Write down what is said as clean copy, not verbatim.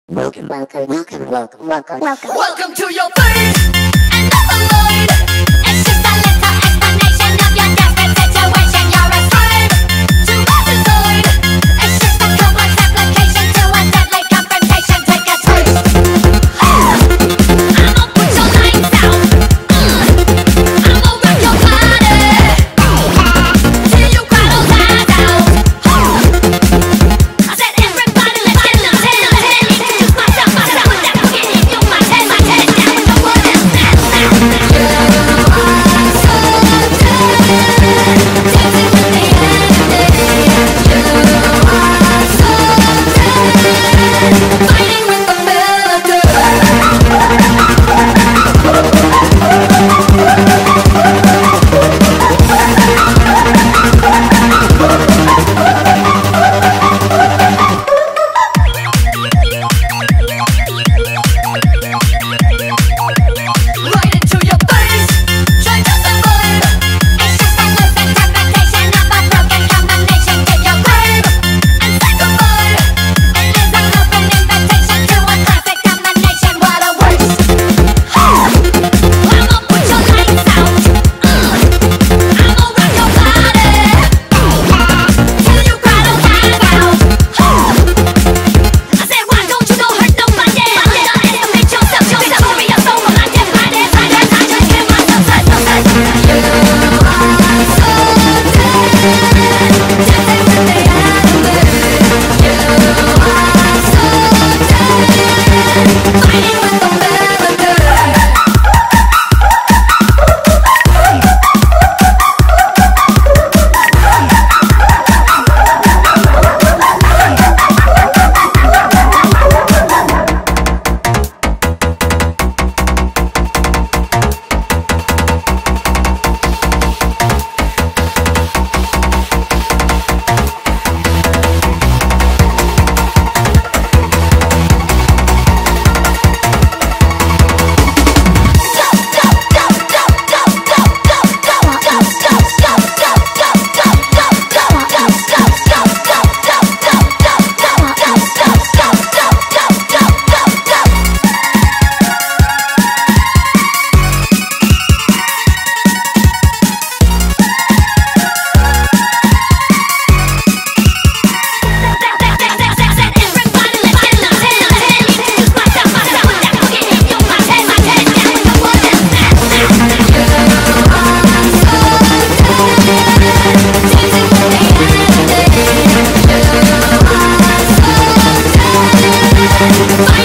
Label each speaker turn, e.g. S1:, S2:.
S1: Welcome
S2: to your face and never mind. It's just a little explanation of your desperate situation. You're a slave to my design. It's just a complex application to a deadly confrontation. Take a taste. I'ma put your lights out. I'ma rock your body till you cry those eyes out. I said everybody let's get down. Introduce myself. Without forgetting you, my head down. So what is that? You are so dead. Dancing with the enemy. You are so dead. Fighting with the melody. Right into your face, try to survive. It's just a loose interpretation of a broken combination. Take your grave and say goodbye. It is an open invitation to a classic combination. What a waste. I'ma put your lights out. I'ma rock your body till you cry those eyes out. I said, why don't you go hurt nobody? Underestimate yourself. Your story, your soul, I just find it. I just hear myself say something. You are so dead. Dancing with the enemy. You are so dead. Fighting with the melody. Fighting